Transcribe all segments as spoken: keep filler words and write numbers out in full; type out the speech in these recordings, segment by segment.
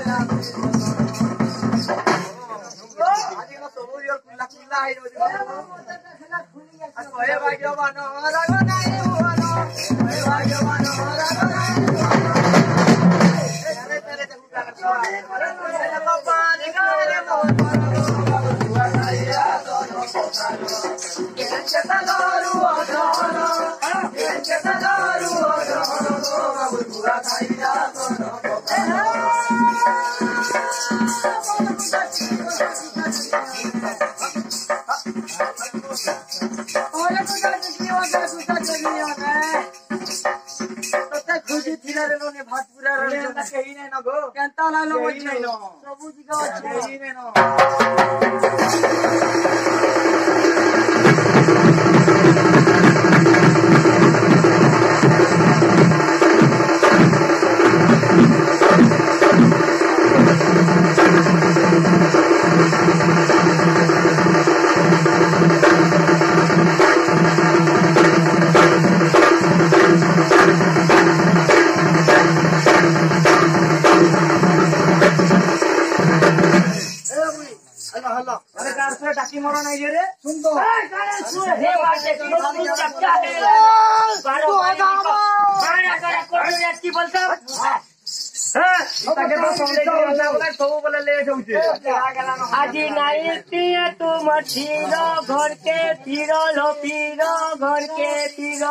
আজি নাইতিয়া तुम फिरो घर के फिरो लो फिरो घर के फिरो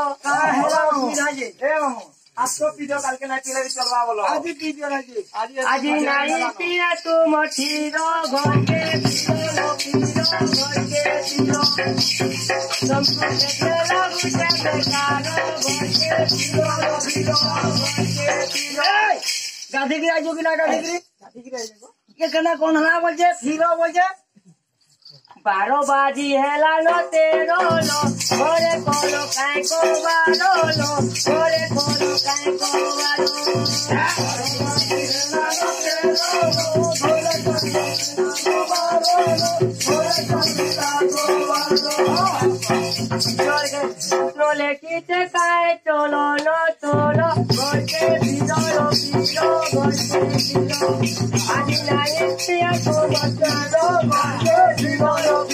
आपको पीजो कल के नहीं पीला चलवा बोलो आज पीजो ना जी आज नहीं पिया तुम फिरो घर के फिरो फिरो घर के फिरो तुमको देखला बुझे बेकार घर के फिरो फिरो घर के फिरो गाधीगिरी आजो की ना गाधीगिरी गाधीगिरी आजो ये कहना कौन हला बोलजे फिरो बोलजे बारो बाजी हेला लो तेरो लो ओरे कोलो काय को बारो लो ओरे कोलो काय को बारो बारो बाजी हेला लो तेरो लो ओरे कोलो बारो लो ओरे कोलो को बारो जोर के चोले की काय चलो लो चलो गोर के बिरो लो बिरो गोर के बिरो आज नाई पिया को बचारो गोर के बिरो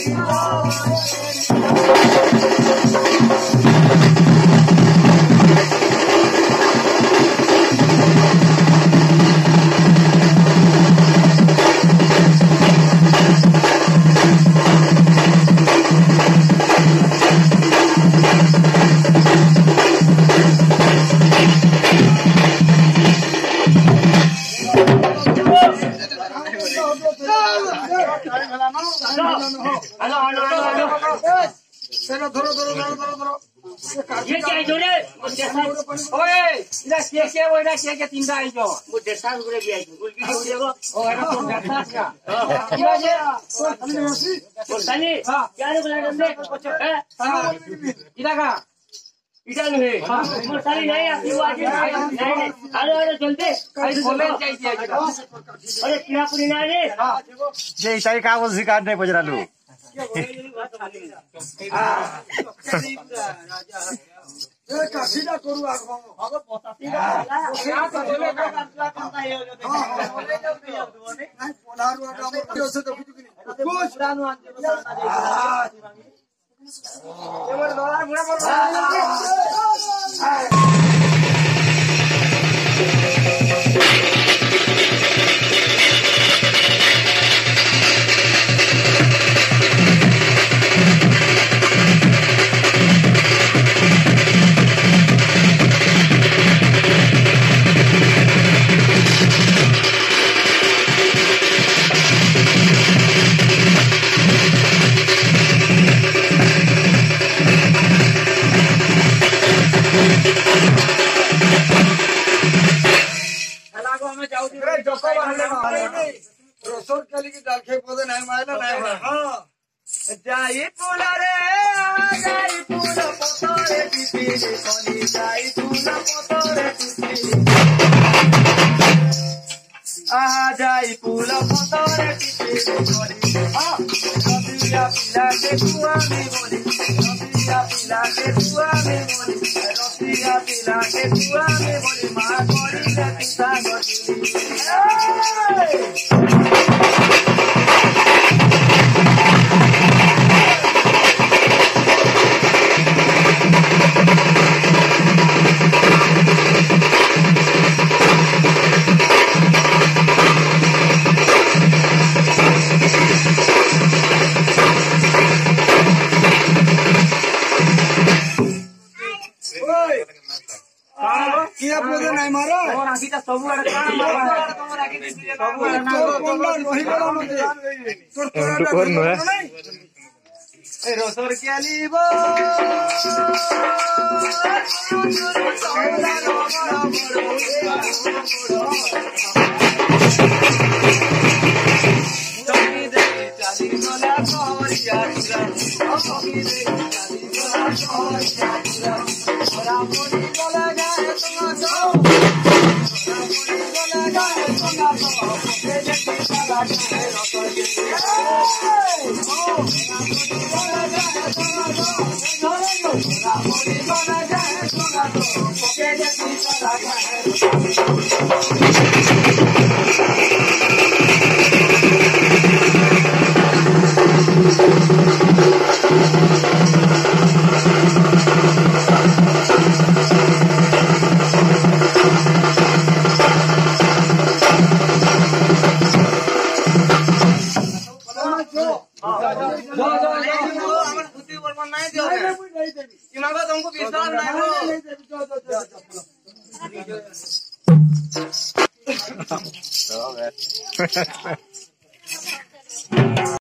ये क्या है जोड़े ओए इधर क्या क्या वो इधर क्या क्या तीन दाई जो वो देशा गुरे भी आई गुल की गुरे को ओ है तो देशा का क्या ये ओ तनी क्या रे बोला तुमने हां इधर का इधर नहीं हां मोर सारी नहीं आती वो आज नहीं नहीं अरे अरे जल्दी बोले चाहिए अरे क्या पूरी ना रे जे इताई का वो शिकायत नहीं बजरालू सीधा करू आगो अब पता सीधा बोले पोलारू आगो से तो कुछ नहीं कुछ रानो आंजे ये मोर डॉलर बुरा मोर रसोर कली की दाल खे पौधे नहीं मायला नहीं हाँ जाई पुला रे जाई पुला पोतरे टिपी कली जाई पुला पोतरे टिपी आहा जाई पुला पोतरे टिपी कली हाँ रबिया पिला के कुआ में बोली रबिया पिला के कुआ में बोली रबिया पिला के कुआ में बोली माँ कोरी लतिसा गोरी सब आड़े कान मार तुम राखी दिसी सब आड़े ना रोही गला मते तोर तोर ए रोसर के आलीबो तमी दे चाली गोला कोरिया तमी दे चाली गोला कोरिया ओरा मोनी गोला गाए तुम तो गोला गाए तुम तो के जकी साला के रोसर के तुमको विश्वास नहीं हो